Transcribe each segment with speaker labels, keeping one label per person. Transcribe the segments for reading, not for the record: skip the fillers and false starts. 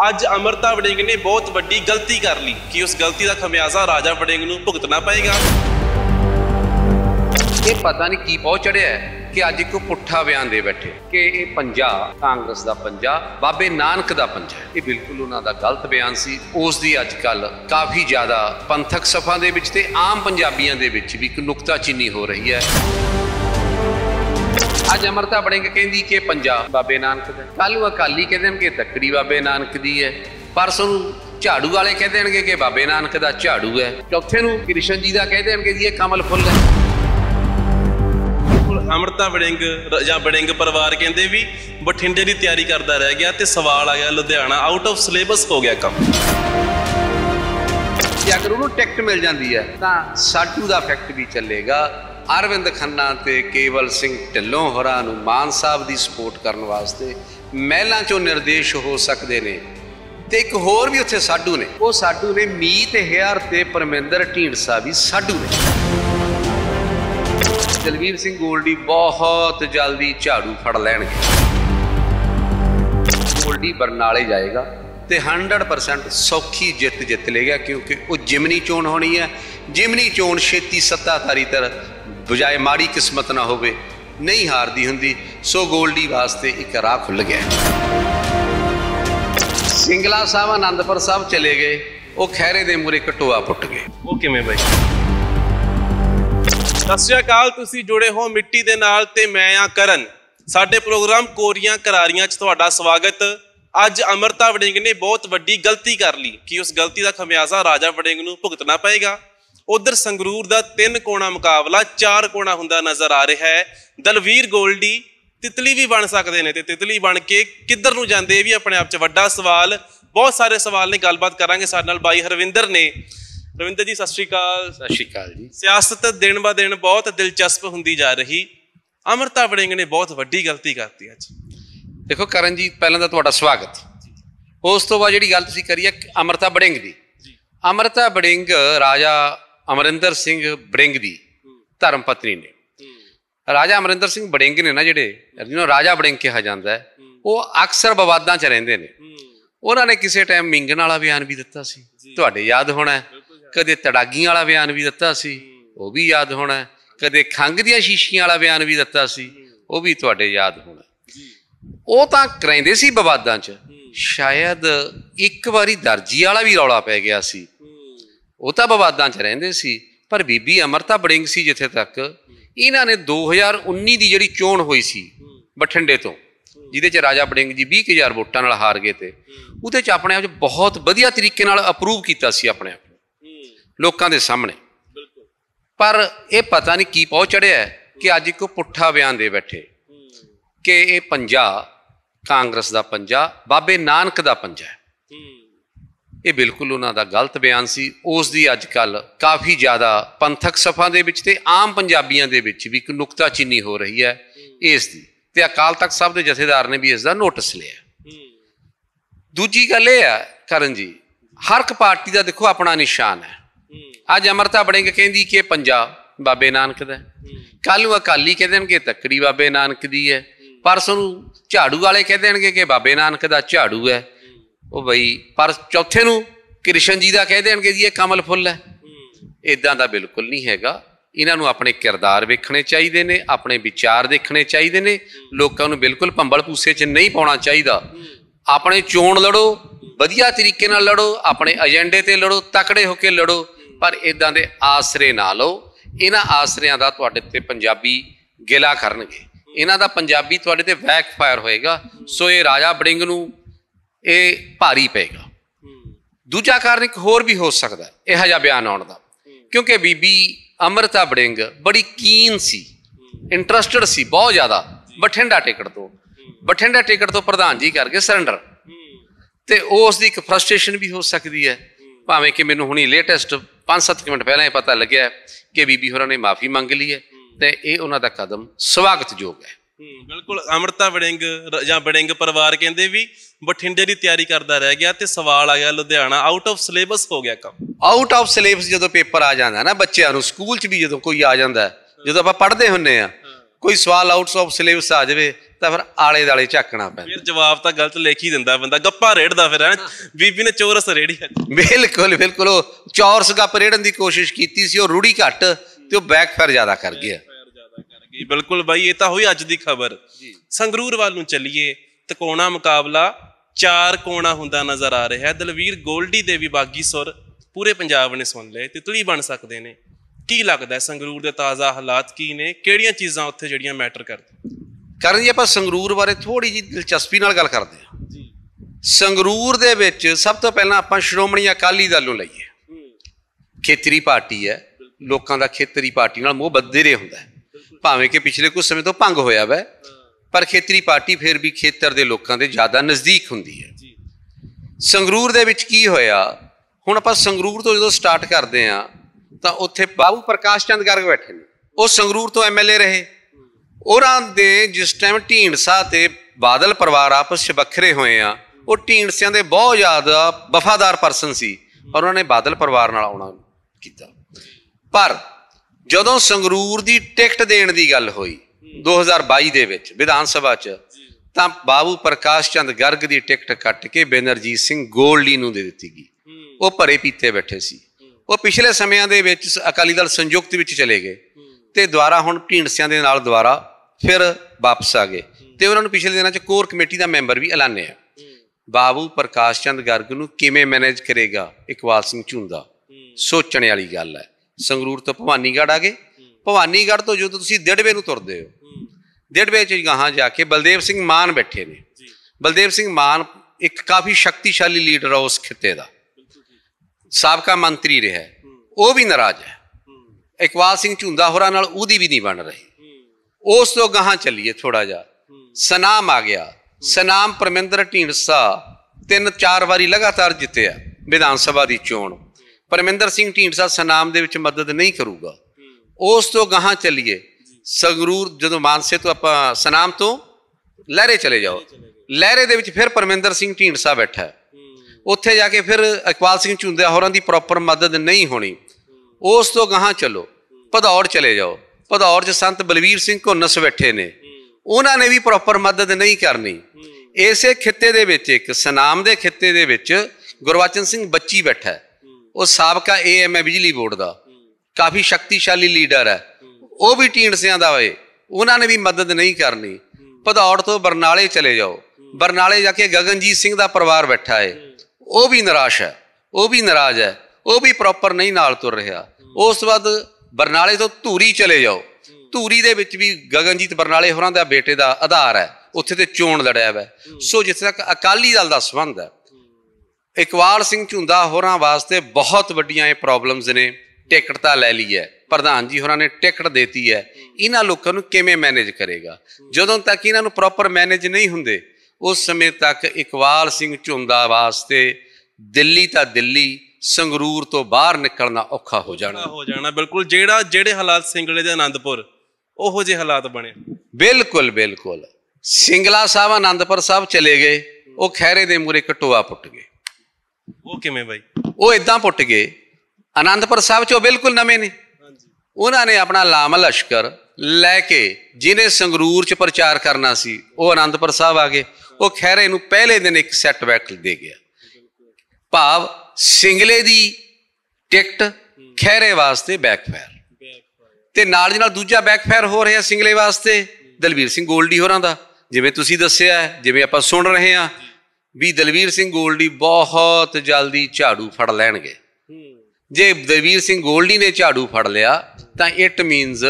Speaker 1: ਅੱਜ ਅਮਰਤਾ ਵੜਿੰਗ ਨੇ ਬਹੁਤ ਵੱਡੀ ਗਲਤੀ ਕਰ ਲਈ ਕਿ ਉਸ ਗਲਤੀ ਦਾ ਖਮਿਆਜ਼ਾ ਰਾਜਾ ਵੜਿੰਗ ਨੂੰ ਭੁਗਤਣਾ ਪਏਗਾ।
Speaker 2: ਇਹ ਪਤਾ ਨਹੀਂ ਕੀ ਪਹੁੰਚ ਚੜਿਆ ਕਿ ਅੱਜ ਇੱਕ ਪੁੱਠਾ ਬਿਆਨ ਦੇ ਬੈਠੇ ਕਿ ਇਹ ਪੰਜਾ ਕਾਂਗਰਸ ਦਾ ਪੰਜਾ, ਬਾਬੇ ਨਾਨਕ ਦਾ ਪੰਜਾ। ਇਹ ਬਿਲਕੁਲ ਉਹਨਾਂ ਦਾ ਗਲਤ ਬਿਆਨ ਸੀ। ਉਸ ਦੀ ਅੱਜ ਕੱਲ ਕਾਫੀ ਜ਼ਿਆਦਾ ਪੰਥਕ ਸਫਾ ਦੇ ਵਿੱਚ ਤੇ ਆਮ ਪੰਜਾਬੀਆਂ ਦੇ ਵਿੱਚ ਵੀ ਇੱਕ ਨੁਕਤਾਚੀਨੀ ਹੋ ਰਹੀ ਹੈ। ਅੱਜ ਅਮਰਤਾ ਵੜਿੰਗ ਕਹਿੰਦੀ ਕਿ ਪੰਜਾ ਬਾਬੇ ਨਾਨਕ ਦਾ, ਕੱਲ ਨੂੰ ਅਕਾਲੀ ਕਹਿ ਦੇਣਗੇ ਤੱਕੜੀ ਬਾਬੇ ਨਾਨਕ ਦੀ ਹੈ, ਪਰਸੋਂ ਨੂੰ ਝਾੜੂ ਵਾਲੇ ਕਹਿ ਦੇਣਗੇ ਕਿ ਬਾਬੇ ਨਾਨਕ ਦਾ ਝਾੜੂ ਹੈ, ਚੌਥੇ ਨੂੰ ਕ੍ਰਿਸ਼ਨ ਜੀ ਦਾ ਕਹਿ ਦੇਣਗੇ ਜੀ ਇਹ ਕਮਲ ਫੁੱਲ ਹੈ।
Speaker 1: ਅਮਰਤਾ ਵੜਿੰਗ ਜਾਂ ਵੜਿੰਗ ਪਰਿਵਾਰ ਕਹਿੰਦੇ ਵੀ ਬਠਿੰਡੇ ਦੀ ਤਿਆਰੀ ਕਰਦਾ ਰਹਿ ਗਿਆ ਤੇ ਸਵਾਲ ਆ ਗਿਆ ਲੁਧਿਆਣਾ ਆਊਟ ਆਫ ਸਿਲੇਬਸ ਹੋ ਗਿਆ ਕੰਮ।
Speaker 2: ਜੇ ਅਗਰ ਉਹਨੂੰ ਟਿਕਟ ਮਿਲ ਜਾਂਦੀ ਹੈ ਤਾਂ ਸਾਡੂ ਦਾ ਫੈਕਟ ਵੀ ਚੱਲੇਗਾ। ਅਰਵਿੰਦ ਖੰਨਾ ਤੇ ਕੇਵਲ ਸਿੰਘ ਢਿੱਲੋਂ ਹੋਰਾਂ ਨੂੰ ਮਾਨ ਸਾਹਿਬ ਦੀ ਸਪੋਰਟ ਕਰਨ ਵਾਸਤੇ ਮਹਿਲਾਂ ਚੋਂ ਨਿਰਦੇਸ਼ ਹੋ ਸਕਦੇ ਨੇ। ਤੇ ਇੱਕ ਹੋਰ ਵੀ ਉੱਥੇ ਸਾਡੂ ਨੇ, ਉਹ ਸਾਡੂ ਨੇ ਮੀਤ ਹੇਅਰ ਤੇ ਪਰਮਿੰਦਰ ਢੀਂਡਸਾ ਵੀ ਸਾਡੂ ਨੇ। ਦਲਵੀਰ ਸਿੰਘ ਗੋਲਡੀ ਬਹੁਤ ਜਲਦੀ ਝਾੜੂ ਫੜ ਲੈਣਗੇ। ਗੋਲਡੀ ਬਰਨਾਲੇ ਜਾਏਗਾ ਤੇ 100% ਸੌਖੀ ਜਿੱਤ ਲੇਗਾ ਕਿਉਂਕਿ ਉਹ ਜਿਮਨੀ ਚੋਣ ਹੋਣੀ ਹੈ। ਜਿਮਨੀ ਚੋਣ ਛੇਤੀ ਸੱਤਾਧਾਰੀ ਤਰ ਬਜਾਏ ਮਾੜੀ ਕਿਸਮਤ ਨਾ ਹੋਵੇ, ਨਹੀਂ ਹਾਰਦੀ ਹੁੰਦੀ। ਸੋ ਗੋਲਡੀ ਵਾਸਤੇ ਇੱਕ ਰਾਹ ਖੁੱਲ ਗਿਆ। ਸਿੰਗਲਾ ਸਾਹਿਬ ਆਨੰਦਪੁਰ ਸਾਹਿਬ ਚਲੇ ਗਏ, ਉਹ ਖਹਿਰੇ ਦੇ ਮੂਹਰੇ ਕਟੋਆ ਪੁੱਟ ਗਏ।
Speaker 1: ਉਹ ਕਿਵੇਂ ਬਾਈ? ਸਤਿ ਸ਼੍ਰੀ ਅਕਾਲ, ਤੁਸੀਂ ਜੁੜੇ ਹੋ ਮਿੱਟੀ ਦੇ ਨਾਲ ਤੇ ਮੈਂ ਆ ਕਰਨ। ਸਾਡੇ ਪ੍ਰੋਗਰਾਮ ਕੋਰੀਆਂ ਕਰਾਰੀਆਂ 'ਚ ਤੁਹਾਡਾ ਸਵਾਗਤ। ਅੱਜ ਅਮਰਤਾ ਵੜਿੰਗ ਨੇ ਬਹੁਤ ਵੱਡੀ ਗਲਤੀ ਕਰ ਲਈ ਕਿ ਉਸ ਗਲਤੀ ਦਾ ਖਮਿਆਜ਼ਾ ਰਾਜਾ ਵੜਿੰਗ ਨੂੰ ਭੁਗਤਣਾ ਪਏਗਾ। ਉਧਰ ਸੰਗਰੂਰ ਦਾ 3 ਕੋਣਾ ਮੁਕਾਬਲਾ 4 ਕੋਣਾ ਹੁੰਦਾ ਨਜ਼ਰ ਆ ਰਿਹਾ ਹੈ। ਦਲਵੀਰ ਗੋਲਡੀ ਤਿਤਲੀ ਵੀ ਬਣ ਸਕਦੇ ਨੇ ਤੇ ਤਿਤਲੀ ਬਣ ਕੇ ਕਿੱਧਰ ਨੂੰ ਜਾਂਦੇ ਇਹ ਵੀ ਆਪਣੇ ਆਪ 'ਚ ਵੱਡਾ ਸਵਾਲ। ਬਹੁਤ ਸਾਰੇ ਸਵਾਲ ਨੇ, ਗੱਲਬਾਤ ਕਰਾਂਗੇ। ਸਾਡੇ ਨਾਲ ਬਾਈ ਹਰਵਿੰਦਰ ਨੇ। ਰਵਿੰਦਰ ਜੀ ਸਤਿ ਸ਼੍ਰੀ ਅਕਾਲ।
Speaker 2: ਸਤਿ ਸ਼੍ਰੀ ਅਕਾਲ ਜੀ।
Speaker 1: ਸਿਆਸਤ ਦਿਨ ਬ ਦਿਨ ਬਹੁਤ ਦਿਲਚਸਪ ਹੁੰਦੀ ਜਾ ਰਹੀ। ਅਮਰਤਾ ਵੜਿੰਗ ਨੇ ਬਹੁਤ ਵੱਡੀ ਗਲਤੀ ਕਰਤੀ ਅੱਜ।
Speaker 2: ਦੇਖੋ ਕਰਨ ਜੀ, ਪਹਿਲਾਂ ਤਾਂ ਤੁਹਾਡਾ ਸਵਾਗਤ। ਉਸ ਤੋਂ ਬਾਅਦ ਜਿਹੜੀ ਗੱਲ ਤੁਸੀਂ ਕਰੀ ਹੈ ਅਮਰਤਾ ਵੜਿੰਗ ਦੀ, ਅਮਰਤਾ ਵੜਿੰਗ ਰਾਜਾ ਅਮਰਿੰਦਰ ਸਿੰਘ ਵੜਿੰਗ ਦੀ ਧਰਮ ਪਤਨੀ ਨੇ। ਰਾਜਾ ਅਮਰਿੰਦਰ ਸਿੰਘ ਵੜਿੰਗ ਨੇ ਨਾ, ਜਿਹੜੇ ਜਿਹਨੂੰ ਰਾਜਾ ਵੜਿੰਗ ਕਿਹਾ ਜਾਂਦਾ ਹੈ, ਉਹ ਅਕਸਰ ਵਿਵਾਦਾਂ 'ਚ ਰਹਿੰਦੇ ਨੇ। ਉਹਨਾਂ ਨੇ ਕਿਸੇ ਟਾਈਮ ਮਿੰਗਣ ਵਾਲਾ ਬਿਆਨ ਵੀ ਦਿੱਤਾ ਸੀ, ਤੁਹਾਡੇ ਯਾਦ ਹੋਣਾ। ਕਦੇ ਤੜਾਗੀਆਂ ਵਾਲਾ ਬਿਆਨ ਵੀ ਦਿੱਤਾ ਸੀ, ਉਹ ਵੀ ਯਾਦ ਹੋਣਾ। ਕਦੇ ਖੰਘ ਦੀਆਂ ਸ਼ੀਸ਼ੀਆਂ ਵਾਲਾ ਬਿਆਨ ਵੀ ਦਿੱਤਾ ਸੀ, ਉਹ ਵੀ ਤੁਹਾਡੇ ਯਾਦ ਹੋਣਾ। ਉਹ ਤਾਂ ਕਰਾਉਂਦੇ ਸੀ ਵਿਵਾਦਾਂ 'ਚ। ਸ਼ਾਇਦ ਇੱਕ ਵਾਰੀ ਦਰਜੀ ਵਾਲਾ ਵੀ ਰੌਲਾ ਪੈ ਗਿਆ ਸੀ, ਉਹ ਤਾਂ ਵਿਵਾਦਾਂ 'ਚ ਰਹਿੰਦੇ ਸੀ। ਪਰ ਬੀਬੀ ਅਮਰਤਾ ਵੜਿੰਗ ਸੀ ਜਿੱਥੇ ਤੱਕ ਇਹਨਾਂ ਨੇ 2019 ਦੀ ਜਿਹੜੀ ਚੋਣ ਹੋਈ ਸੀ ਬਠਿੰਡੇ ਤੋਂ, ਜਿਹਦੇ 'ਚ ਰਾਜਾ ਵੜਿੰਗ ਜੀ 20,000 ਵੋਟਾਂ ਨਾਲ ਹਾਰ ਗਏ, ਤੇ ਉਹਦੇ 'ਚ ਆਪਣੇ ਆਪ 'ਚ ਬਹੁਤ ਵਧੀਆ ਤਰੀਕੇ ਨਾਲ ਅਪਰੂਵ ਕੀਤਾ ਸੀ ਆਪਣੇ ਆਪ ਲੋਕਾਂ ਦੇ ਸਾਹਮਣੇ। ਪਰ ਇਹ ਪਤਾ ਨਹੀਂ ਕੀ ਪਹੁੰਚ ਚੜਿਆ ਕਿ ਅੱਜ ਇੱਕ ਪੁੱਠਾ ਬਿਆਨ ਦੇ ਬੈਠੇ ਕਿ ਇਹ ਪੰਜਾ ਕਾਂਗਰਸ ਦਾ ਪੰਜਾ, ਬਾਬੇ ਨਾਨਕ ਦਾ ਪੰਜਾ ਹੈ। ਇਹ ਬਿਲਕੁਲ ਉਹਨਾਂ ਦਾ ਗਲਤ ਬਿਆਨ ਸੀ। ਉਸ ਦੀ ਅੱਜ ਕੱਲ ਕਾਫੀ ਜ਼ਿਆਦਾ ਪੰਥਕ ਸਫਾ ਦੇ ਵਿੱਚ ਤੇ ਆਮ ਪੰਜਾਬੀਆਂ ਦੇ ਵਿੱਚ ਵੀ ਇੱਕ ਨੁਕਤਾਚੀਨੀ ਹੋ ਰਹੀ ਹੈ ਇਸ ਦੀ, ਤੇ ਅਕਾਲ ਤਖਤ ਸਾਹਿਬ ਦੇ ਜਥੇਦਾਰ ਨੇ ਵੀ ਇਸ ਦਾ ਨੋਟਿਸ ਲਿਆ। ਦੂਜੀ ਗੱਲ ਇਹ ਹੈ ਕਰਨ ਜੀ, ਹਰ ਇੱਕ ਪਾਰਟੀ ਦਾ ਦੇਖੋ ਆਪਣਾ ਨਿਸ਼ਾਨ ਹੈ। ਅੱਜ ਅਮਰਤਾ ਵੜਿੰਗ ਕਹਿੰਦੀ ਕਿ ਪੰਜਾ ਬਾਬੇ ਨਾਨਕ ਦਾ, ਕੱਲ ਨੂੰ ਅਕਾਲੀ ਕਹਿ ਦੇਣਗੇ ਤੱਕੜੀ ਬਾਬੇ ਨਾਨਕ ਦੀ ਹੈ, ਪਰਸੋਂ ਨੂੰ ਝਾੜੂ ਵਾਲੇ ਕਹਿ ਦੇਣਗੇ ਕਿ ਬਾਬੇ ਨਾਨਕ ਦਾ ਝਾੜੂ ਹੈ। ਉਹ ਬਈ ਪਰ ਚੌਥੇ ਨੂੰ ਕ੍ਰਿਸ਼ਨ ਜੀ ਦਾ ਕਹਿ ਦੇਣਗੇ ਜੀ ਇਹ ਕਮਲ ਫੁੱਲ ਹੈ। ਇੱਦਾਂ ਦਾ ਬਿਲਕੁਲ ਨਹੀਂ ਹੈਗਾ। ਇਹਨਾਂ ਨੂੰ ਆਪਣੇ ਕਿਰਦਾਰ ਵੇਖਣੇ ਚਾਹੀਦੇ ਨੇ, ਆਪਣੇ ਵਿਚਾਰ ਦੇਖਣੇ ਚਾਹੀਦੇ ਨੇ। ਲੋਕਾਂ ਨੂੰ ਬਿਲਕੁਲ ਭੰਬਲ ਭੂਸੇ 'ਚ ਨਹੀਂ ਪਾਉਣਾ ਚਾਹੀਦਾ। ਆਪਣੇ ਚੋਣ ਲੜੋ, ਵਧੀਆ ਤਰੀਕੇ ਨਾਲ ਲੜੋ, ਆਪਣੇ ਏਜੰਡੇ ਤੇ ਲੜੋ, ਤਕੜੇ ਹੋ ਕੇ ਲੜੋ, ਪਰ ਇੱਦਾਂ ਦੇ ਆਸਰੇ ਨਾ ਲਓ। ਇਹਨਾਂ ਆਸਰਿਆਂ ਦਾ ਤੁਹਾਡੇ ਤੇ ਪੰਜਾਬੀ ਗਿਲਾ ਕਰਨਗੇ, ਇਹਨਾਂ ਦਾ ਪੰਜਾਬੀ ਤੁਹਾਡੇ ਤੇ ਬੈਕ ਫਾਇਰ ਹੋਏਗਾ। ਸੋ ਇਹ ਰਾਜਾ ਵੜਿੰਗ ਨੂੰ ਇਹ ਭਾਰੀ ਪਏਗਾ। ਦੂਜਾ ਕਾਰਨ ਇੱਕ ਹੋਰ ਵੀ ਹੋ ਸਕਦਾ ਇਹੋ ਜਿਹਾ ਬਿਆਨ ਆਉਣ ਦਾ, ਕਿਉਂਕਿ ਬੀਬੀ ਅਮਰਤਾ ਵੜਿੰਗ ਬੜੀ ਕੀਨ ਸੀ, ਇੰਟਰਸਟਡ ਸੀ ਬਹੁਤ ਜ਼ਿਆਦਾ ਬਠਿੰਡਾ ਟਿਕਟ ਤੋਂ ਪ੍ਰਧਾਨ ਜੀ ਕਰਕੇ ਸਰੈਂਡਰ, ਤੇ ਉਸ ਦੀ ਇੱਕ ਫਰਸਟ੍ਰੇਸ਼ਨ ਵੀ ਹੋ ਸਕਦੀ ਹੈ। ਭਾਵੇਂ ਕਿ ਮੈਨੂੰ ਹੁਣੀ ਲੇਟੈਸਟ 5-7 ਮਿੰਟ ਪਹਿਲਾਂ ਇਹ ਪਤਾ ਲੱਗਿਆ ਕਿ ਬੀਬੀ ਹੋਰਾਂ ਨੇ ਮਾਫੀ ਮੰਗ ਲਈ ਹੈ, ਤੇ ਇਹ ਉਹਨਾਂ ਦਾ ਕਦਮ ਸਵਾਗਤਯੋਗ ਹੈ।
Speaker 1: ਬਿਲਕੁਲ। ਅਮਰਤਾ ਵੜਿੰਗ ਜਾਂ ਵੜਿੰਗ ਪਰਿਵਾਰ ਕਹਿੰਦੇ ਵੀ ਬਠਿੰਡੇ ਦੀ ਤਿਆਰੀ ਕਰਦਾ ਰਹਿ ਗਿਆ ਤੇ ਸਵਾਲ ਆ ਗਿਆ ਲੁਧਿਆਣਾ ਆਊਟ ਆਫ ਸਿਲੇਬਸ ਹੋ ਗਿਆ ਕੰਮ।
Speaker 2: ਆਊਟ ਆਫ ਸਿਲੇਬਸ ਜਦੋਂ ਪੇਪਰ ਆ ਜਾਂਦਾ ਨਾ ਬੱਚਿਆਂ ਨੂੰ, ਸਕੂਲ 'ਚ ਵੀ ਜਦੋਂ ਕੋਈ ਆ ਜਾਂਦਾ, ਜਦੋਂ ਆਪਾਂ ਪੜ੍ਹਦੇ ਹੁੰਦੇ ਆ, ਕੋਈ ਸਵਾਲ ਆਊਟ ਆਫ ਸਿਲੇਬਸ ਆ ਜਾਵੇ ਤਾਂ ਫਿਰ ਆਲੇ ਦੁਆਲੇ ਝਾਕਣਾ ਪੈਂਦਾ।
Speaker 1: ਫਿਰ ਜਵਾਬ ਤਾਂ ਗਲਤ ਲਿਖ ਹੀ ਦਿੰਦਾ ਬੰਦਾ, ਗੱਪਾ ਰੇੜਦਾ ਫਿਰ ਹੈ। ਬੀਬੀ ਨੇ ਚੋਰਸ ਰੇੜੀ।
Speaker 2: ਬਿਲਕੁਲ ਬਿਲਕੁਲ, ਉਹ ਚੌਰਸ ਗੱਪ ਰੇੜਨ ਦੀ ਕੋਸ਼ਿਸ਼ ਕੀਤੀ ਸੀ, ਉਹ ਰੂੜੀ ਘੱਟ ਤੇ ਉਹ ਬੈਕਫਾਇਰ ਜ਼ਿਆਦਾ ਕਰ ਗਿਆ।
Speaker 1: ਬਿਲਕੁਲ ਬਾਈ, ਇਹ ਤਾਂ ਹੋਈ ਅੱਜ ਦੀ ਖਬਰ। ਸੰਗਰੂਰ ਵੱਲ ਨੂੰ ਚੱਲੀਏ, ਤਿਕੋਣਾ ਮੁਕਾਬਲਾ 4 ਕੋਣਾ ਹੁੰਦਾ ਨਜ਼ਰ ਆ ਰਿਹਾ। ਦਲਵੀਰ ਗੋਲਡੀ ਦੇ ਵੀ ਬਾਗੀ ਸੁਰ ਪੂਰੇ ਪੰਜਾਬ ਨੇ ਸੁਣ ਲਏ, ਤਿਤਲੀ ਬਣ ਸਕਦੇ ਨੇ। ਕੀ ਲੱਗਦਾ ਸੰਗਰੂਰ ਦੇ ਤਾਜ਼ਾ ਹਾਲਾਤ ਕੀ ਨੇ, ਕਿਹੜੀਆਂ ਚੀਜ਼ਾਂ ਉੱਥੇ ਜਿਹੜੀਆਂ ਮੈਟਰ ਕਰਦੀਆਂ?
Speaker 2: ਕਰਨ ਜੀ, ਆਪਾਂ ਸੰਗਰੂਰ ਬਾਰੇ ਥੋੜੀ ਜਿਹੀ ਦਿਲਚਸਪੀ ਨਾਲ ਗੱਲ ਕਰਦੇ ਹਾਂ। ਸੰਗਰੂਰ ਦੇ ਵਿੱਚ ਸਭ ਤੋਂ ਪਹਿਲਾਂ ਆਪਾਂ ਸ਼੍ਰੋਮਣੀ ਅਕਾਲੀ ਦਲ ਨੂੰ ਲਈਏ। ਖੇਤਰੀ ਪਾਰਟੀ ਹੈ, ਲੋਕਾਂ ਦਾ ਖੇਤਰੀ ਪਾਰਟੀ ਨਾਲ ਮੋਹ ਵਧੇਰੇ ਹੁੰਦਾ ਹੈ, ਭਾਵੇਂ ਕਿ ਪਿਛਲੇ ਕੁਝ ਸਮੇਂ ਤੋਂ ਭੰਗ ਹੋਇਆ ਵਾ, ਪਰ ਖੇਤਰੀ ਪਾਰਟੀ ਫਿਰ ਵੀ ਖੇਤਰ ਦੇ ਲੋਕਾਂ ਦੇ ਜ਼ਿਆਦਾ ਨਜ਼ਦੀਕ ਹੁੰਦੀ ਹੈ। ਸੰਗਰੂਰ ਦੇ ਵਿੱਚ ਕੀ ਹੋਇਆ, ਹੁਣ ਆਪਾਂ ਸੰਗਰੂਰ ਤੋਂ ਜਦੋਂ ਸਟਾਰਟ ਕਰਦੇ ਹਾਂ ਤਾਂ ਉੱਥੇ ਬਾਬੂ ਪ੍ਰਕਾਸ਼ ਚੰਦ ਗਰਗ ਬੈਠੇ ਨੇ। ਉਹ ਸੰਗਰੂਰ ਤੋਂ MLA ਰਹੇ। ਉਹਨਾਂ ਦੇ ਜਿਸ ਟਾਈਮ ਢੀਂਡਸਾ ਤੇ ਬਾਦਲ ਪਰਿਵਾਰ ਆਪਸ 'ਚ ਵੱਖਰੇ ਹੋਏ ਆ, ਉਹ ਢੀਂਡਸਿਆਂ ਦੇ ਬਹੁਤ ਜ਼ਿਆਦਾ ਵਫਾਦਾਰ ਪਰਸਨ ਸੀ ਔਰ ਉਹਨਾਂ ਨੇ ਬਾਦਲ ਪਰਿਵਾਰ ਨਾਲ ਆਉਣਾ ਕੀਤਾ। ਪਰ ਜਦੋਂ ਸੰਗਰੂਰ ਦੀ ਟਿਕਟ ਦੇਣ ਦੀ ਗੱਲ ਹੋਈ 2022 ਦੇ ਵਿੱਚ ਵਿਧਾਨ ਸਭਾ 'ਚ, ਤਾਂ ਬਾਬੂ ਪ੍ਰਕਾਸ਼ ਚੰਦ ਗਰਗ ਦੀ ਟਿਕਟ ਕੱਟ ਕੇ ਬੇਨਰਜੀਤ ਸਿੰਘ ਗੋਲਡੀ ਨੂੰ ਦੇ ਦਿੱਤੀ ਗਈ। ਉਹ ਭਰੇ ਪੀਤੇ ਬੈਠੇ ਸੀ। ਉਹ ਪਿਛਲੇ ਸਮਿਆਂ ਦੇ ਵਿੱਚ ਅਕਾਲੀ ਦਲ ਸੰਯੁਕਤ ਵਿੱਚ ਚਲੇ ਗਏ ਤੇ ਦੁਬਾਰਾ ਹੁਣ ਢੀਂਡਸਿਆਂ ਦੇ ਨਾਲ ਦੁਬਾਰਾ ਫਿਰ ਵਾਪਸ ਆ ਗਏ ਤੇ ਉਹਨਾਂ ਨੂੰ ਪਿਛਲੇ ਦਿਨਾਂ 'ਚ ਕੋਰ ਕਮੇਟੀ ਦਾ ਮੈਂਬਰ ਵੀ ਐਲਾਨਿਆ। ਬਾਬੂ ਪ੍ਰਕਾਸ਼ ਚੰਦ ਗਰਗ ਨੂੰ ਕਿਵੇਂ ਮੈਨੇਜ ਕਰੇਗਾ ਇਕਬਾਲ ਸਿੰਘ ਝੁੰਦਾ, ਸੋਚਣ ਵਾਲੀ ਗੱਲ ਹੈ। ਸੰਗਰੂਰ ਤੋਂ ਭਵਾਨੀਗੜ੍ਹ ਆ ਗਏ। ਭਵਾਨੀਗੜ੍ਹ ਤੋਂ ਜਦੋਂ ਤੁਸੀਂ ਦਿੜਵੇ ਨੂੰ ਤੁਰਦੇ ਹੋ, ਦਿੜਵੇ 'ਚ ਗਾਹਾਂ ਜਾ ਕੇ ਬਲਦੇਵ ਸਿੰਘ ਮਾਨ ਬੈਠੇ ਨੇ। ਬਲਦੇਵ ਸਿੰਘ ਮਾਨ ਇੱਕ ਕਾਫੀ ਸ਼ਕਤੀਸ਼ਾਲੀ ਲੀਡਰ ਆ ਉਸ ਖਿੱਤੇ ਦਾ, ਸਾਬਕਾ ਮੰਤਰੀ ਰਿਹਾ। ਉਹ ਵੀ ਨਾਰਾਜ਼ ਹੈ। ਇਕਬਾਲ ਸਿੰਘ ਝੁੰਦਾ ਹੋਰਾਂ ਨਾਲ ਉਹਦੀ ਵੀ ਨਹੀਂ ਬਣ ਰਹੀ। ਉਸ ਤੋਂ ਗਾਹਾਂ ਚੱਲੀਏ ਥੋੜਾ ਜਿਹਾ, ਸਨਾਮ ਆ ਗਿਆ। ਸਨਾਮ ਪਰਮਿੰਦਰ ਢੀਂਡਸਾ 3-4 ਵਾਰੀ ਲਗਾਤਾਰ ਜਿੱਤਿਆ ਵਿਧਾਨ ਸਭਾ ਦੀ ਚੋਣ। ਪਰਮਿੰਦਰ ਸਿੰਘ ਢੀਂਡਸਾ ਸਨਾਮ ਦੇ ਵਿੱਚ ਮਦਦ ਨਹੀਂ ਕਰੂਗਾ। ਉਸ ਤੋਂ ਗਾਹਾਂ ਚੱਲੀਏ, ਸੰਗਰੂਰ ਜਦੋਂ ਮਾਨਸੇ ਤੋਂ ਆਪਾਂ ਸਨਾਮ ਤੋਂ ਲਹਿਰੇ ਚਲੇ ਜਾਓ, ਲਹਿਰੇ ਦੇ ਵਿੱਚ ਫਿਰ ਪਰਮਿੰਦਰ ਸਿੰਘ ਢੀਂਡਸਾ ਬੈਠਾ। ਉੱਥੇ ਜਾ ਕੇ ਫਿਰ ਇਕਬਾਲ ਸਿੰਘ ਝੁੰਦਾ ਹੋਰਾਂ ਦੀ ਪ੍ਰੋਪਰ ਮਦਦ ਨਹੀਂ ਹੋਣੀ। ਉਸ ਤੋਂ ਗਾਹਾਂ ਚਲੋ, ਭਦੌੜ ਚਲੇ ਜਾਓ, ਭਦੌੜ 'ਚ ਸੰਤ ਬਲਵੀਰ ਸਿੰਘ ਘੁੰਨਸ ਬੈਠੇ ਨੇ, ਉਹਨਾਂ ਨੇ ਵੀ ਪ੍ਰੋਪਰ ਮਦਦ ਨਹੀਂ ਕਰਨੀ। ਇਸੇ ਖਿੱਤੇ ਦੇ ਵਿੱਚ ਇੱਕ ਸਨਾਮ ਦੇ ਖਿੱਤੇ ਦੇ ਵਿੱਚ ਗੁਰਬਚਨ ਸਿੰਘ ਬੱਚੀ ਬੈਠਾ। ਉਹ ਸਾਬਕਾ AM ਹੈ ਬਿਜਲੀ ਬੋਰਡ ਦਾ, ਕਾਫੀ ਸ਼ਕਤੀਸ਼ਾਲੀ ਲੀਡਰ ਹੈ। ਉਹ ਵੀ ਢੀਂਡਸਿਆਂ ਦਾ ਹੋਏ, ਉਹਨਾਂ ਨੇ ਵੀ ਮਦਦ ਨਹੀਂ ਕਰਨੀ। ਭਦੌੜ ਤੋਂ ਬਰਨਾਲੇ ਚਲੇ ਜਾਓ, ਬਰਨਾਲੇ ਜਾ ਕੇ ਗਗਨਜੀਤ ਸਿੰਘ ਦਾ ਪਰਿਵਾਰ ਬੈਠਾ ਹੈ। ਉਹ ਵੀ ਨਿਰਾਸ਼ ਹੈ, ਉਹ ਵੀ ਨਾਰਾਜ਼ ਹੈ, ਉਹ ਵੀ ਪ੍ਰੋਪਰ ਨਹੀਂ ਨਾਲ ਤੁਰ ਰਿਹਾ। ਉਸ ਤੋਂ ਬਾਅਦ ਬਰਨਾਲੇ ਤੋਂ ਧੂਰੀ ਚਲੇ ਜਾਓ, ਧੂਰੀ ਦੇ ਵਿੱਚ ਵੀ ਗਗਨਜੀਤ ਬਰਨਾਲੇ ਹੋਰਾਂ ਦਾ ਬੇਟੇ ਦਾ ਆਧਾਰ ਹੈ, ਉੱਥੇ ਤੇ ਚੋਣ ਲੜਿਆ ਵਾ। ਸੋ ਜਿੱਥੇ ਤੱਕ ਅਕਾਲੀ ਦਲ ਦਾ ਸੰਬੰਧ ਹੈ, ਇਕਬਾਲ ਸਿੰਘ ਝੁੰਦਾ ਹੋਰਾਂ ਵਾਸਤੇ ਬਹੁਤ ਵੱਡੀਆਂ ਇਹ ਪ੍ਰੋਬਲਮਸ ਨੇ। ਟਿਕਟ ਤਾਂ ਲੈ ਲਈ ਹੈ, ਪ੍ਰਧਾਨ ਜੀ ਹੋਰਾਂ ਨੇ ਟਿਕਟ ਦੇਤੀ ਹੈ, ਇਹਨਾਂ ਲੋਕਾਂ ਨੂੰ ਕਿਵੇਂ ਮੈਨੇਜ ਕਰੇਗਾ? ਜਦੋਂ ਤੱਕ ਇਹਨਾਂ ਨੂੰ ਪ੍ਰੋਪਰ ਮੈਨੇਜ ਨਹੀਂ ਹੁੰਦੇ, ਉਸ ਸਮੇਂ ਤੱਕ ਇਕਬਾਲ ਸਿੰਘ ਝੁੰਦਾ ਵਾਸਤੇ ਦਿੱਲੀ ਤਾਂ ਦਿੱਲੀ, ਸੰਗਰੂਰ ਤੋਂ ਬਾਹਰ ਨਿਕਲਣਾ ਔਖਾ ਹੋ ਜਾਣਾ।
Speaker 1: ਬਿਲਕੁਲ, ਜਿਹੜੇ ਹਾਲਾਤ ਸਿੰਗਲੇ ਦੇ ਆਨੰਦਪੁਰ, ਉਹੋ ਜਿਹੇ ਹਾਲਾਤ ਬਣੇ।
Speaker 2: ਬਿਲਕੁਲ ਬਿਲਕੁਲ। ਸਿੰਗਲਾ ਸਾਹਿਬ ਆਨੰਦਪੁਰ ਸਾਹਿਬ ਚਲੇ ਗਏ, ਉਹ ਖਹਿਰੇ ਦੇ ਮੂਹਰੇ ਕਟੋਆ ਪੁੱਟ ਗਏ।
Speaker 1: ਉਹ ਕਿਵੇਂ ਬਾਈ?
Speaker 2: ਉਹ ਏਦਾਂ ਪੁੱਟ ਗਏ, ਆਨੰਦਪੁਰ ਸਾਹਿਬ 'ਚ ਉਹ ਬਿਲਕੁਲ ਨਵੇਂ ਨੇ। ਉਹਨਾਂ ਨੇ ਆਪਣਾ ਲਾਮ ਲਸ਼ਕਰ ਲੈ ਕੇ ਜਿਹਨੇ ਸੰਗਰੂਰ 'ਚ ਪ੍ਰਚਾਰ ਕਰਨਾ ਸੀ, ਉਹ ਆਨੰਦਪੁਰ ਸਾਹਿਬ ਆ ਗਏ। ਉਹ ਖਹਿਰੇ ਨੂੰ ਪਹਿਲੇ ਦਿਨ ਇੱਕ ਸੈਟਬੈਕ ਦੇ ਗਿਆ। ਭਾਵ ਸਿੰਗਲੇ ਦੀ ਟਿਕਟ ਖਹਿਰੇ ਵਾਸਤੇ ਬੈਕਫਾਇਰ, ਤੇ ਨਾਲ ਦੀ ਨਾਲ ਦੂਜਾ ਬੈਕਫਾਇਰ ਹੋ ਰਿਹਾ ਸਿੰਗਲੇ ਵਾਸਤੇ ਦਲਵੀਰ ਸਿੰਘ ਗੋਲਡੀ ਹੋਰਾਂ ਦਾ। ਜਿਵੇਂ ਤੁਸੀਂ ਦੱਸਿਆ, ਜਿਵੇਂ ਆਪਾਂ ਸੁਣ ਰਹੇ ਹਾਂ ਵੀ ਦਲਵੀਰ ਸਿੰਘ ਗੋਲਡੀ ਬਹੁਤ ਜਲਦੀ ਝਾੜੂ ਫੜ ਲੈਣਗੇ। ਜੇ ਦਲਵੀਰ ਸਿੰਘ ਗੋਲਡੀ ਨੇ ਝਾੜੂ ਫੜ ਲਿਆ ਤਾਂ ਇਟ ਮੀਨਸ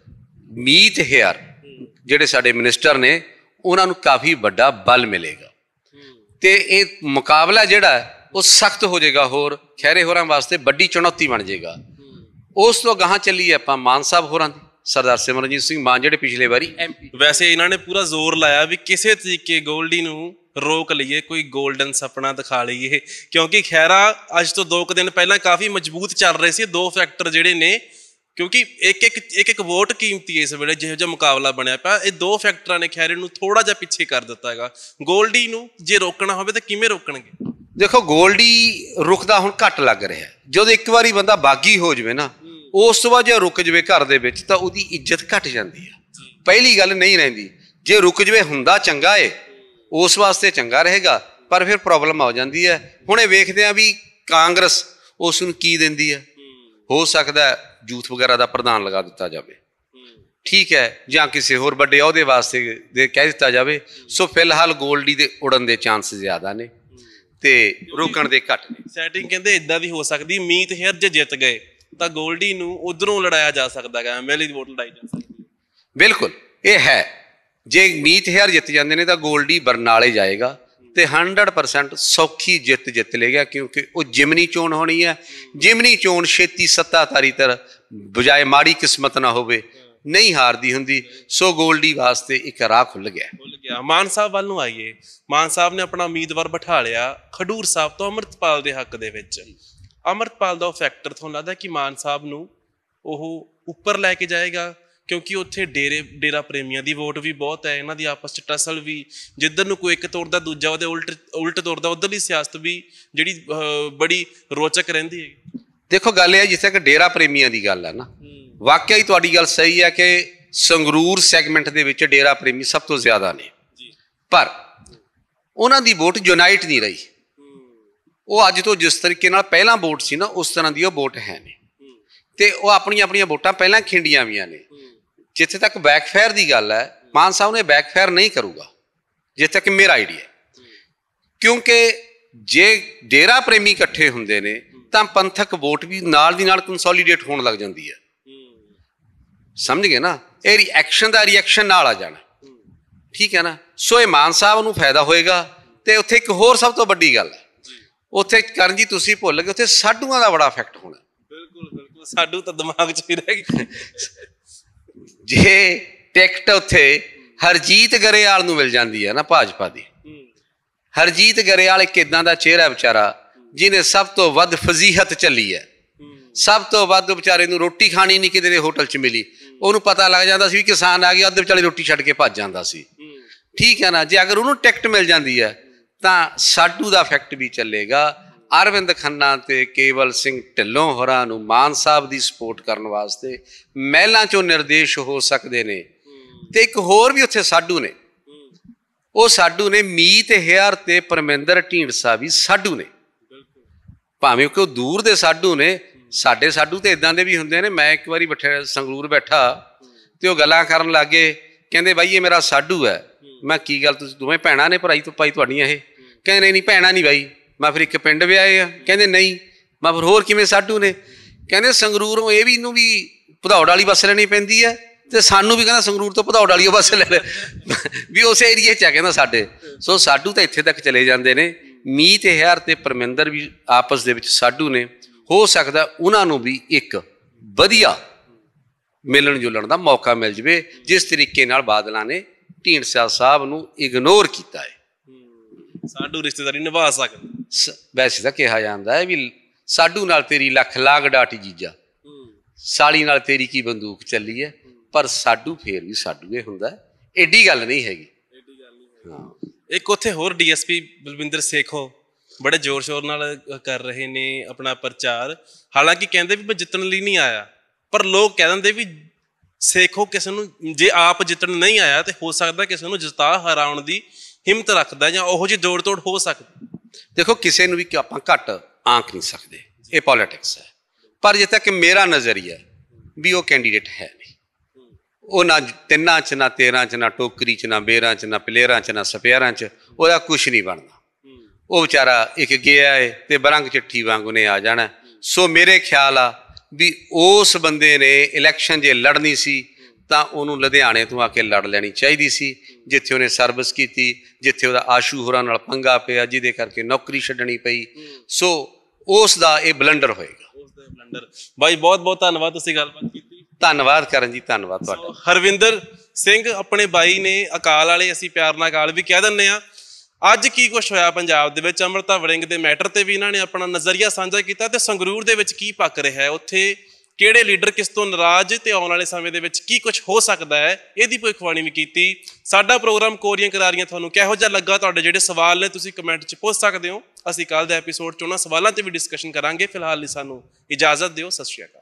Speaker 2: ਮੀਤ ਹੇਅਰ ਜਿਹੜੇ ਸਾਡੇ ਮਿਨਿਸਟਰ ਨੇ, ਉਹਨਾਂ ਨੂੰ ਕਾਫੀ ਵੱਡਾ ਬਲ ਮਿਲੇਗਾ ਤੇ ਇਹ ਮੁਕਾਬਲਾ ਜਿਹੜਾ ਉਹ ਸਖਤ ਹੋ ਜਾਏਗਾ, ਹੋਰ ਖਹਿਰੇ ਹੋਰਾਂ ਵਾਸਤੇ ਵੱਡੀ ਚੁਣੌਤੀ ਬਣ ਜਾਏਗਾ। ਉਸ ਤੋਂ ਗਾਹਾਂ ਚੱਲੀਏ ਆਪਾਂ ਮਾਨ ਸਾਹਿਬ ਹੋਰਾਂ ਦੀ, ਸਰਦਾਰ ਸਿਮਰਨਜੀਤ ਸਿੰਘ ਮਾਨ ਜਿਹੜੇ ਪਿਛਲੇ ਵਾਰੀ MP।
Speaker 1: ਵੈਸੇ ਇਹਨਾਂ ਨੇ ਪੂਰਾ ਜ਼ੋਰ ਲਾਇਆ ਵੀ ਕਿਸੇ ਤਰੀਕੇ ਗੋਲਡੀ ਨੂੰ ਰੋਕ ਲਈਏ, ਕੋਈ ਗੋਲਡਨ ਸੁਪਨਾ ਦਿਖਾ ਲਈਏ, ਕਿਉਂਕਿ ਖਹਿਰਾ ਅੱਜ ਤੋਂ 2 ਦਿਨ ਪਹਿਲਾਂ ਕਾਫੀ ਮਜ਼ਬੂਤ ਚੱਲ ਰਹੇ ਸੀ। 2 ਫੈਕਟਰ ਜਿਹੜੇ ਨੇ, ਕਿਉਂਕਿ ਇੱਕ ਵੋਟ ਕੀਮਤੀ ਇਸ ਵੇਲੇ ਜਿਹੋ ਜਿਹਾ ਮੁਕਾਬਲਾ ਬਣਿਆ ਪਿਆ, ਇਹ 2 ਫੈਕਟਰਾਂ ਨੇ ਖਹਿਰੇ ਨੂੰ ਥੋੜਾ ਜਿਹਾ ਪਿੱਛੇ ਕਰ ਦਿੱਤਾ ਹੈਗਾ। ਗੋਲਡੀ ਨੂੰ ਜੇ ਰੋਕਣਾ ਹੋਵੇ ਤਾਂ ਕਿਵੇਂ ਰੋਕਣਗੇ?
Speaker 2: ਦੇਖੋ, ਗੋਲਡੀ ਰੁਕਦਾ ਹੁਣ ਘੱਟ ਲੱਗ ਰਿਹਾ। ਜਦੋਂ ਇੱਕ ਵਾਰੀ ਬੰਦਾ ਬਾਗੀ ਹੋ ਜਾਵੇ ਨਾ, ਉਸ ਤੋਂ ਬਾਅਦ ਜੇ ਰੁਕ ਜਾਵੇ ਘਰ ਦੇ ਵਿੱਚ, ਤਾਂ ਉਹਦੀ ਇੱਜ਼ਤ ਘਟ ਜਾਂਦੀ ਹੈ। ਪਹਿਲੀ ਗੱਲ ਨਹੀਂ ਰਹਿੰਦੀ। ਜੇ ਰੁਕ ਜਵੇ ਹੁੰਦਾ ਚੰਗਾ ਏ, ਉਸ ਵਾਸਤੇ ਚੰਗਾ ਰਹੇਗਾ, ਪਰ ਫਿਰ ਪ੍ਰੋਬਲਮ ਆ ਜਾਂਦੀ ਹੈ। ਹੁਣ ਇਹ ਵੇਖਦੇ ਆ ਵੀ ਕਾਂਗਰਸ ਉਸ ਨੂੰ ਕੀ ਦਿੰਦੀ ਹੈ। ਹੋ ਸਕਦਾ ਯੂਥ ਵਗੈਰਾ ਦਾ ਪ੍ਰਧਾਨ ਲਗਾ ਦਿੱਤਾ ਜਾਵੇ, ਠੀਕ ਹੈ, ਜਾਂ ਕਿਸੇ ਹੋਰ ਵੱਡੇ ਅਹੁਦੇ ਵਾਸਤੇ ਕਹਿ ਦਿੱਤਾ ਜਾਵੇ। ਸੋ ਫਿਲਹਾਲ ਗੋਲਡੀ ਦੇ ਉੜਨ ਦੇ ਚਾਂਸ ਜ਼ਿਆਦਾ ਨੇ ਤੇ ਰੁਕਣ ਦੇ ਘੱਟ ਨੇ।
Speaker 1: ਸੈਟਿੰਗ ਕਹਿੰਦੇ ਇਦਾਂ ਦੀ ਹੋ ਸਕਦੀ, ਮੀਤ ਹੇਅਰ ਜੇ ਜਿੱਤ ਗਏ ਤਾਂ ਗੋਲਡੀ ਨੂੰ ਉਧਰੋਂ ਲੜਾਇਆ ਜਾ ਸਕਦਾ ਹੈ, ਐਮਐਲਏ ਦੀ ਵੋਟ ਲੜਾਈ ਜਾ ਸਕਦੀ।
Speaker 2: ਬਿਲਕੁਲ ਇਹ ਹੈ, ਜੇ ਮੀਤ ਹੇਅਰ ਜਿੱਤ ਜਾਂਦੇ ਨੇ ਤਾਂ ਗੋਲਡੀ ਬਰਨਾਲੇ ਜਾਏਗਾ ਤੇ 100% ਸੌਖੀ ਜਿੱਤ ਲੇਗਾ, ਕਿਉਂਕਿ ਉਹ ਜਿਮਨੀ ਚੋਣ ਹੋਣੀ ਹੈ। ਜਿਮਨੀ ਚੋਣ ਛੇਤੀ ਸੱਤਾਧਾਰੀ ਤਰ ਬਜਾਏ ਮਾੜੀ ਕਿਸਮਤ ਨਾ ਹੋਵੇ, ਨਹੀਂ ਹਾਰਦੀ ਹੁੰਦੀ। ਸੋ ਗੋਲਡੀ ਵਾਸਤੇ ਇੱਕ ਰਾਹ ਖੁੱਲ ਗਿਆ।
Speaker 1: ਮਾਨ ਸਾਹਿਬ ਵੱਲ ਨੂੰ ਆਈਏ। ਮਾਨ ਸਾਹਿਬ ਨੇ ਆਪਣਾ ਉਮੀਦਵਾਰ ਬਿਠਾ ਲਿਆ ਖਡੂਰ ਸਾਹਿਬ ਤੋਂ ਅੰਮ੍ਰਿਤਪਾਲ ਦੇ ਹੱਕ ਦੇ ਵਿੱਚ। ਅੰਮ੍ਰਿਤਪਾਲ ਦਾ ਉਹ ਫੈਕਟਰ ਤੁਹਾਨੂੰ ਲੱਗਦਾ ਕਿ ਮਾਨ ਸਾਹਿਬ ਨੂੰ ਉਹ ਉੱਪਰ ਲੈ ਕੇ ਜਾਏਗਾ? ਕਿਉਂਕਿ ਉੱਥੇ ਡੇਰਾ ਪ੍ਰੇਮੀਆਂ ਦੀ ਵੋਟ ਵੀ ਬਹੁਤ ਹੈ, ਇਹਨਾਂ ਦੀ ਆਪਸ 'ਚ ਟਸਲ ਵੀ, ਜਿੱਧਰ ਨੂੰ ਕੋਈ ਇੱਕ ਤੋੜਦਾ ਦੂਜਾ ਉਹਦੇ ਉਲਟ ਤੋੜਦਾ, ਉੱਧਰਲੀ ਸਿਆਸਤ ਵੀ ਜਿਹੜੀ ਬੜੀ ਰੋਚਕ ਰਹਿੰਦੀ ਹੈ।
Speaker 2: ਦੇਖੋ ਗੱਲ ਇਹ ਹੈ, ਜਿੱਥੇ ਕਿ ਡੇਰਾ ਪ੍ਰੇਮੀਆਂ ਦੀ ਗੱਲ ਹੈ ਨਾ, ਵਾਕਿਆ ਹੀ ਤੁਹਾਡੀ ਗੱਲ ਸਹੀ ਹੈ ਕਿ ਸੰਗਰੂਰ ਸੈਗਮੈਂਟ ਦੇ ਵਿੱਚ ਡੇਰਾ ਪ੍ਰੇਮੀ ਸਭ ਤੋਂ ਜ਼ਿਆਦਾ ਨੇ, ਪਰ ਉਹਨਾਂ ਦੀ ਵੋਟ ਯੂਨਾਈਟ ਨਹੀਂ ਰਹੀ। ਉਹ ਅੱਜ ਤੋਂ ਜਿਸ ਤਰੀਕੇ ਨਾਲ ਪਹਿਲਾਂ ਵੋਟ ਸੀ ਨਾ, ਉਸ ਤਰ੍ਹਾਂ ਦੀ ਉਹ ਵੋਟ ਹੈ ਨਹੀਂ, ਤੇ ਉਹ ਆਪਣੀਆਂ ਵੋਟਾਂ ਪਹਿਲਾਂ ਖਿੰਡੀਆਂ ਵੀਆਂ ਨੇ। ਜਿੱਥੇ ਤੱਕ ਬੈਕਫਾਇਰ ਦੀ ਗੱਲ ਹੈ, ਮਾਨ ਸਾਹਿਬ ਨੇ ਬੈਕਫਾਇਰ ਨਹੀਂ ਕਰੂਗਾ, ਜਿੱਥੇ ਤੱਕ ਮੇਰਾ ਆਈਡੀਆ, ਕਿਉਂਕਿ ਜੇ ਡੇਰਾ ਪ੍ਰੇਮੀ ਇਕੱਠੇ ਹੁੰਦੇ ਨੇ ਤਾਂ ਪੰਥਕ ਵੋਟ ਵੀ ਨਾਲ ਦੀ ਨਾਲ ਕੰਸੋਲੀਡੇਟ ਹੋਣ ਲੱਗ ਜਾਂਦੀ ਹੈ। ਸਮਝ ਗਏ ਨਾ, ਇਹ ਰਿਐਕਸ਼ਨ ਦਾ ਰਿਐਕਸ਼ਨ ਨਾਲ ਆ ਜਾਣਾ, ਠੀਕ ਹੈ ਨਾ। ਸੋ ਇਹ ਮਾਨ ਸਾਹਿਬ ਨੂੰ ਫਾਇਦਾ ਹੋਏਗਾ। ਤੇ ਉੱਥੇ ਇੱਕ ਹੋਰ ਸਭ ਤੋਂ ਵੱਡੀ ਗੱਲ ਹੈ, ਉੱਥੇ ਕਰਨ ਜੀ ਤੁਸੀਂ ਭੁੱਲ ਗਏ, ਉੱਥੇ ਸਾਡੂਆਂ ਦਾ ਬੜਾ ਇਫੈਕਟ ਹੋਣਾ।
Speaker 1: ਬਿਲਕੁਲ ਸਾਡੂ ਤਾਂ ਦਿਮਾਗ 'ਚ ਹੀ ਰਹਿ ਗਈ।
Speaker 2: ਜੇ ਟਿਕਟ ਉੱਥੇ ਹਰਜੀਤ ਗਰੇਵਾਲ ਨੂੰ ਮਿਲ ਜਾਂਦੀ ਹੈ ਨਾ, ਭਾਜਪਾ ਦੀ, ਹਰਜੀਤ ਗਰੇਵਾਲ ਇੱਕ ਇੱਦਾਂ ਦਾ ਚਿਹਰਾ ਵਿਚਾਰਾ ਜਿਹਨੇ ਸਭ ਤੋਂ ਵੱਧ ਫਜ਼ੀਹਤ ਚੱਲੀ ਹੈ, ਸਭ ਤੋਂ ਵੱਧ ਵਿਚਾਰੇ ਨੂੰ ਰੋਟੀ ਖਾਣੀ ਨਹੀਂ ਕਿਤੇ ਦੇ ਹੋਟਲ 'ਚ ਮਿਲੀ। ਉਹਨੂੰ ਪਤਾ ਲੱਗ ਜਾਂਦਾ ਸੀ ਵੀ ਕਿਸਾਨ ਆ ਗਿਆ, ਅੱਧੇ ਵਿਚਾਲੇ ਰੋਟੀ ਛੱਡ ਕੇ ਭੱਜ ਜਾਂਦਾ ਸੀ, ਠੀਕ ਹੈ ਨਾ। ਜੇ ਅਗਰ ਉਹਨੂੰ ਟਿਕਟ ਮਿਲ ਜਾਂਦੀ ਹੈ ਤਾਂ ਸਾਡੂ ਦਾ ਇਫੈਕਟ ਵੀ ਚੱਲੇਗਾ। ਅਰਵਿੰਦ ਖੰਨਾ ਤੇ ਕੇਵਲ ਸਿੰਘ ਢਿੱਲੋਂ ਹੋਰਾਂ ਨੂੰ ਮਾਨ ਸਾਹਿਬ ਦੀ ਸਪੋਰਟ ਕਰਨ ਵਾਸਤੇ ਮਹਿਲਾਂ 'ਚੋਂ ਨਿਰਦੇਸ਼ ਹੋ ਸਕਦੇ ਨੇ। ਤੇ ਇੱਕ ਹੋਰ ਵੀ ਉੱਥੇ ਸਾਡੂ ਨੇ, ਉਹ ਸਾਡੂ ਨੇ ਮੀਤ ਹੇਅਰ ਤੇ ਪਰਮਿੰਦਰ ਢੀਂਡਸਾ ਵੀ ਸਾਡੂ ਨੇ, ਭਾਵੇਂ ਕਿ ਉਹ ਦੂਰ ਦੇ ਸਾਡੂ ਨੇ। ਸਾਡੇ ਸਾਡੂ ਤੇ ਇਦਾਂ ਦੇ ਵੀ ਹੁੰਦੇ ਨੇ। ਮੈਂ ਇੱਕ ਵਾਰੀ ਸੰਗਰੂਰ ਬੈਠਾ ਤੇ ਉਹ ਗੱਲਾਂ ਕਰਨ ਲੱਗ ਗਏ, ਕਹਿੰਦੇ ਬਾਈ ਇਹ ਮੇਰਾ ਸਾਡੂ ਹੈ। ਮੈਂ ਕੀ ਗੱਲ, ਤੁਸੀਂ ਦੋਵੇਂ ਭੈਣਾਂ ਨੇ ਭਾਈ ਤੁਹਾਡੀਆਂ? ਇਹ ਕਹਿੰਦੇ ਨਹੀਂ ਭੈਣਾਂ ਨਹੀਂ ਬਾਈ, ਮੈਂ ਫਿਰ ਇੱਕ ਪਿੰਡ ਵਿਆਹੇ ਆ। ਕਹਿੰਦੇ ਨਹੀਂ, ਮੈਂ ਫਿਰ ਹੋਰ ਕਿਵੇਂ ਸਾਡੂ ਨੇ? ਕਹਿੰਦੇ ਸੰਗਰੂਰੋਂ ਇਹ ਵੀ ਨੂੰ ਵੀ ਭਦੌੜ ਵਾਲੀ ਬੱਸ ਲੈਣੀ ਪੈਂਦੀ ਹੈ ਤੇ ਸਾਨੂੰ ਵੀ ਕਹਿੰਦਾ ਸੰਗਰੂਰ ਤੋਂ ਭਦੌੜ ਵਾਲੀ ਬੱਸ ਲੈ ਵੀ ਉਸ ਏਰੀਏ 'ਚ ਆ ਕਹਿੰਦਾ ਸਾਡੇ। ਸੋ ਸਾਡੂ ਤਾਂ ਇੱਥੇ ਤੱਕ ਚਲੇ ਜਾਂਦੇ ਨੇ। ਮੀਤ ਹੇਅਰ ਤੇ ਪਰਮਿੰਦਰ ਵੀ ਆਪਸ ਦੇ ਵਿੱਚ ਸਾਡੂ ਨੇ। ਹੋ ਸਕਦਾ ਉਹਨਾਂ ਨੂੰ ਵੀ ਇੱਕ ਵਧੀਆ ਮਿਲਣ ਜੁਲਣ ਦਾ ਮੌਕਾ ਮਿਲ ਜਾਵੇ, ਜਿਸ ਤਰੀਕੇ ਨਾਲ ਬਾਦਲਾਂ ਨੇ ਢੀਂਡਸਾ ਸਾਹਿਬ ਨੂੰ ਇਗਨੋਰ ਕੀਤਾ ਹੈ।
Speaker 1: ਸਾਡੂ ਰਿਸ਼ਤੇਦਾਰੀ ਨਿਭਾ ਸਕਦਾ।
Speaker 2: ਵੈਸੇ ਤਾਂ ਕਿਹਾ ਜਾਂਦਾ ਹੈ ਵੀ ਸਾਡੂ ਨਾਲ ਤੇਰੀ ਲੱਖ ਲਾਗ ਡਾਟੀ ਜੀਜਾ, ਸਾਲੀ ਨਾਲ ਤੇਰੀ ਕੀ ਬੰਦੂਕ ਚੱਲੀ ਹੈ, ਪਰ ਸਾਡੂ ਫੇਰ ਵੀ ਸਾਡੂ ਇਹ ਹੁੰਦਾ, ਏਡੀ ਗੱਲ ਨਹੀਂ ਹੈਗੀ।
Speaker 1: ਇੱਕ ਉੱਥੇ ਹੋਰ ਡੀਐਸਪੀ ਬਲਵਿੰਦਰ ਸੇਖੋ ਬੜੇ ਜ਼ੋਰ ਸ਼ੋਰ ਨਾਲ ਕਰ ਰਹੇ ਨੇ ਆਪਣਾ ਪ੍ਰਚਾਰ। ਹਾਲਾਂਕਿ ਕਹਿੰਦੇ ਵੀ ਮੈਂ ਜਿੱਤਣ ਲਈ ਨਹੀਂ ਆਇਆ, ਪਰ ਲੋਕ ਕਹਿ ਦਿੰਦੇ ਵੀ ਸੇਖੋ ਕਿਸੇ ਨੂੰ ਜੇ ਆਪ ਜਿੱਤਣ ਨਹੀਂ ਆਇਆ ਤੇ ਹੋ ਸਕਦਾ ਕਿਸੇ ਨੂੰ ਜਿਤਾ ਹਰਾਉਣ ਦੀ ਹਿੰਮਤ ਰੱਖਦਾ, ਜਾਂ ਉਹੋ ਜਿਹੀ ਦੌੜ ਤੋੜ ਹੋ ਸਕਦੀ।
Speaker 2: ਦੇਖੋ ਕਿਸੇ ਨੂੰ ਵੀ ਕਿ ਆਪਾਂ ਘੱਟ ਆਂਕ ਨਹੀਂ ਸਕਦੇ, ਇਹ ਪੋਲੀਟਿਕਸ ਹੈ। ਪਰ ਜਿੱਥੇ ਤੱਕ ਮੇਰਾ ਨਜ਼ਰੀਆ ਵੀ ਉਹ ਕੈਂਡੀਡੇਟ ਹੈ ਨਹੀਂ। ਉਹ ਨਾ ਤਿੰਨਾਂ 'ਚ, ਨਾ 13 'ਚ, ਨਾ ਟੋਕਰੀ 'ਚ, ਨਾ ਬੇਰਾਂ 'ਚ, ਨਾ ਪਲੇਅਰਾਂ 'ਚ, ਨਾ ਸਪੇਅਰਾਂ 'ਚ ਉਹਦਾ ਕੁਛ ਨਹੀਂ ਬਣਦਾ। ਉਹ ਵਿਚਾਰਾ ਇੱਕ ਗਿਆ ਹੈ ਤੇ ਬਰੰਗ ਚਿੱਠੀ ਵਾਂਗ ਉਹਨੇ ਆ ਜਾਣਾ। ਸੋ ਮੇਰੇ ਖਿਆਲ ਆ ਵੀ ਉਸ ਬੰਦੇ ਨੇ ਇਲੈਕਸ਼ਨ ਜੇ ਲੜਨੀ ਸੀ ਤਾਂ ਉਹਨੂੰ ਲੁਧਿਆਣੇ ਤੋਂ ਆ ਕੇ ਲੜ ਲੈਣੀ ਚਾਹੀਦੀ ਸੀ, ਜਿੱਥੇ ਉਹਨੇ ਸਰਵਿਸ ਕੀਤੀ, ਜਿੱਥੇ ਉਹਦਾ ਆਸ਼ੂ ਹੋਰਾਂ ਨਾਲ ਪੰਗਾ ਪਿਆ, ਜਿਹਦੇ ਕਰਕੇ ਨੌਕਰੀ ਛੱਡਣੀ ਪਈ। ਸੋ ਉਸ ਦਾ ਇਹ ਬਲੰਡਰ ਹੋਏਗਾ।
Speaker 1: ਬਾਈ ਬਹੁਤ ਬਹੁਤ ਧੰਨਵਾਦ, ਤੁਸੀਂ ਗੱਲਬਾਤ ਕੀਤੀ।
Speaker 2: ਧੰਨਵਾਦ ਕਰਨ ਜੀ, ਧੰਨਵਾਦ ਤੁਹਾਡਾ।
Speaker 1: ਹਰਵਿੰਦਰ ਸਿੰਘ ਆਪਣੇ ਬਾਈ ਨੇ, ਅਕਾਲ ਵਾਲੇ, ਅਸੀਂ ਪਿਆਰ ਨਾਲ ਅਕਾਲ ਵੀ ਕਹਿ ਦਿੰਦੇ ਹਾਂ। ਅੱਜ ਕੀ ਕੁਛ ਹੋਇਆ ਪੰਜਾਬ ਦੇ ਵਿੱਚ, ਅੰਮ੍ਰਿਤਾ ਵੜਿੰਗ ਦੇ ਮੈਟਰ ਤੇ ਵੀ ਇਹਨਾਂ ਨੇ ਆਪਣਾ ਨਜ਼ਰੀਆ ਸਾਂਝਾ ਕੀਤਾ, ਤੇ ਸੰਗਰੂਰ ਦੇ ਵਿੱਚ ਕੀ ਪੱਕ ਰਿਹਾ ਹੈ, ਉੱਥੇ ਕਿਹੜੇ ਲੀਡਰ ਕਿਸ ਤੋਂ ਨਾਰਾਜ਼, ਤੇ ਆਉਣ ਵਾਲੇ ਸਮੇਂ ਦੇ ਵਿੱਚ ਕੀ ਕੁਛ ਹੋ ਸਕਦਾ ਹੈ, ਇਹਦੀ ਭਵਿੱਖਬਾਣੀ ਵੀ ਕੀਤੀ। ਸਾਡਾ ਪ੍ਰੋਗਰਾਮ ਕੋਰੀਆਂ ਕਰਾਰੀਆਂ ਤੁਹਾਨੂੰ ਕਿਹੋ ਜਿਹਾ ਲੱਗਾ? ਤੁਹਾਡੇ ਜਿਹੜੇ ਸਵਾਲ ਨੇ ਤੁਸੀਂ ਕਮੈਂਟ 'ਚ ਪੁੱਛ ਸਕਦੇ ਹੋ। ਅਸੀਂ ਕੱਲ੍ਹ ਦੇ ਐਪੀਸੋਡ 'ਚ ਉਹਨਾਂ ਸਵਾਲਾਂ 'ਤੇ ਵੀ ਡਿਸਕਸ਼ਨ ਕਰਾਂਗੇ। ਫਿਲਹਾਲ ਲਈ ਸਾਨੂੰ ਇਜਾਜ਼ਤ ਦਿਓ। ਸਤਿ ਸ਼੍ਰੀ ਅਕਾਲ।